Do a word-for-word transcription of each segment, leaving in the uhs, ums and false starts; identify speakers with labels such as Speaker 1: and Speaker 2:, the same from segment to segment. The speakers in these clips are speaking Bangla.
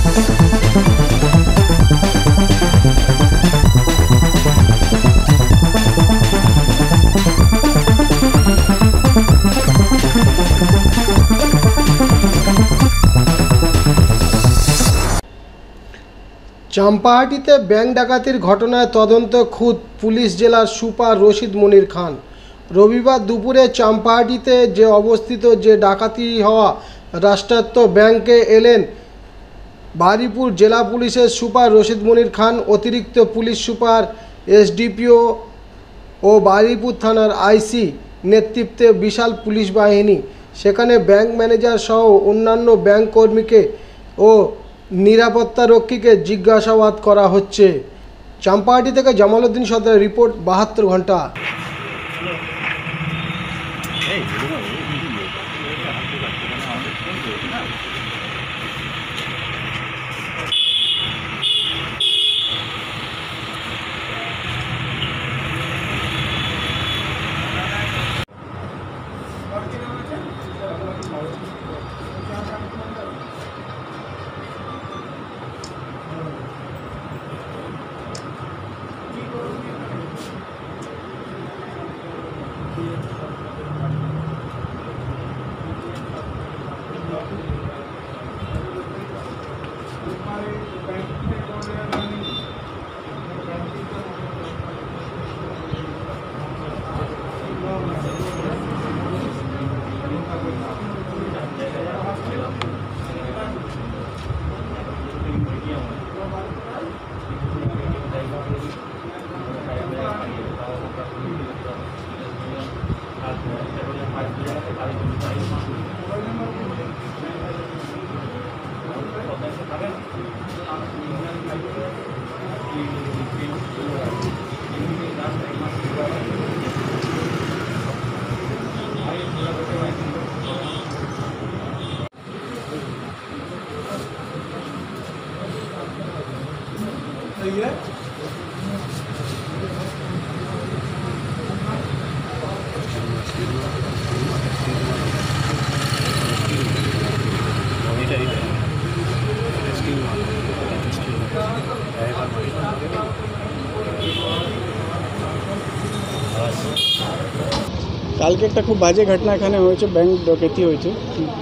Speaker 1: চাম্পাহাটিতে ব্যাংক ডাকাতির ঘটনায় তদন্ত খুদ পুলিশ জেলার সুপার রশিদ মনির খান। রবিবার দুপুরে চাম্পাহাটিতে যে অবস্থিত যে ডাকাতি হওয়া রাষ্ট্রায়ত্ত ব্যাংকে এলেন বারুইপুর জেলা পুলিশের সুপার রশিদ মনির খান, অতিরিক্ত পুলিশ সুপার, এসডিপিও ও বারুইপুর থানার আইসি নেতৃত্বে বিশাল পুলিশ বাহিনী। সেখানে ব্যাংক ম্যানেজার সহ অন্যান্য ব্যাংক কর্মীকে ও নিরাপত্তারক্ষীকে জিজ্ঞাসাবাদ করা হচ্ছে। চাম্পাহাটি থেকে জামালউদ্দিন সর্দারের রিপোর্ট, বাহাত্তর ঘন্টা।
Speaker 2: কালকে একটা খুব বাজে ঘটনা এখানে হয়েছে, ব্যাংক ডকাতি হয়েছে।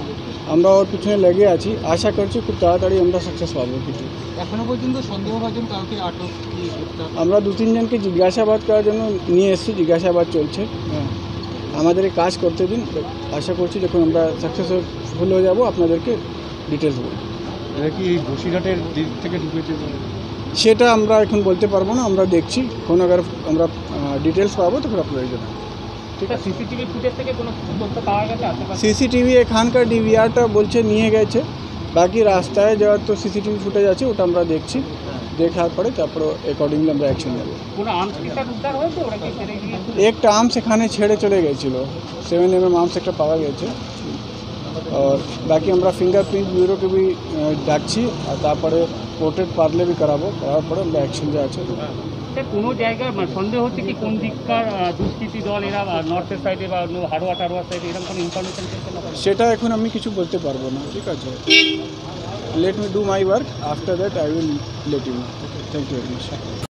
Speaker 2: আমরা ওর পিছনে লেগে আছি, আশা করছি খুব তাড়াতাড়ি আমরা সাকসেস পাবো। কিছু
Speaker 3: এখনো পর্যন্ত সন্দেহভাজন কাউকে আটক?
Speaker 2: আমরা দু তিনজনকে জিজ্ঞাসাবাদ করার জন্য নিয়ে এসেছি, জিজ্ঞাসাবাদ চলছে। হ্যাঁ, আমাদের কাজ করতে দিন, আশা করছি যখন আমরা সাকসেসফুল হয়ে যাব আপনাদেরকে ডিটেলস বলব।
Speaker 3: এটা কি বসিরহাটের দিক থেকে ঢুকেছে?
Speaker 2: সেটা আমরা এখন বলতে পারবো না, আমরা দেখছি। কোনো আগে আমরা ডিটেলস পাবো তখন আপনাদের জানাবো। ঠিক আছে।
Speaker 3: সিসিটিভি ফুটেজ থেকে কোনো তথ্য পাওয়া গেছে?
Speaker 2: সিসিটিভি এখানকার ডিভিআরটা বলছে নিয়ে গেছে, বাকি রাস্তায় যাওয়ার তো সিসিটিভি ফুটেজ আছে, ওটা আমরা দেখছি। দেখার পরে তারপরে অ্যাকর্ডিংলি আমরা অ্যাকশন নেব।
Speaker 3: কোনো আর্মস উদ্ধার হয়েছে? ওরা কি ছেড়ে গিয়েছে?
Speaker 2: একটা আর্মস এখানে ছেড়ে চলে গেছিল, সেভেন এম এম আর্মস একটা পাওয়া গেছে। और बाकी আমরা ফিঙ্গারপ্রিন্ট ব্যুরোকে भी ডাকছি, আর তারপরে পোর্ট্রেট পারলে भी कराबो, করার পরে আমরা অ্যাকশন যা আছে।
Speaker 3: কোনো জায়গায় সন্দেহ হচ্ছে কি কোন দিককার দুষ্কৃতী দল এরা, নর্থের সাইডে বা হাড়োয়া টাড়োয়া সাইডে, এরকম কোনো ইনফরমেশন পেয়েছেন?
Speaker 2: সেটা এখন আমি কিছু বলতে পারবো না। ঠিক আছে, let me do my work, after that I will let you know. Thank you very much.